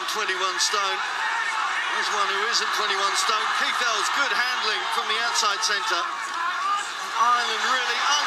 21 stone. There's one who isn't 21 stone. Keith Ells, good handling from the outside centre. Ireland really